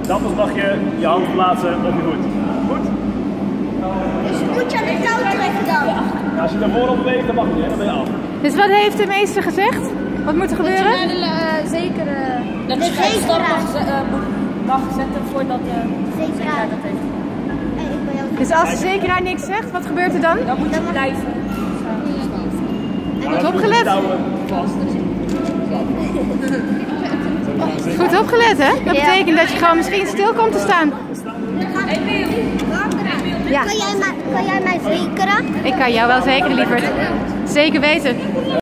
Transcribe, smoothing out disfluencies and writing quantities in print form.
Dan pas mag je je hand plaatsen op je voet. Goed? Dus moet je aan de touw trekken dan? Ja, als je naar voren beweegt, dan mag je niet, hè? Dan ben je af. Dus wat heeft de meester gezegd? Wat moet er gebeuren? Dat je naar de zekere... Dat je geen stap mag zetten voordat de zekeraar dat heeft. Dus als de zekeraar niks zegt, wat gebeurt er dan? Dan moet je blijven. Goed opgelet. Vast. Goed opgelet, hè? Dat betekent dat je gewoon misschien stil komt te staan. Ja. Kan jij mij zekeren? Ik kan jou wel zekeren, lieverd. Zeker weten.